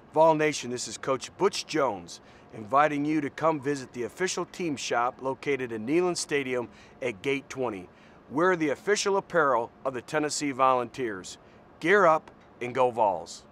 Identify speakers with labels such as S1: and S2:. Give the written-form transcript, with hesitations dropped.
S1: Vol Nation, this is Coach Butch Jones, inviting you to come visit the official team shop located in Neyland Stadium at Gate 20. We're the official apparel of the Tennessee Volunteers. Gear up and go Vols.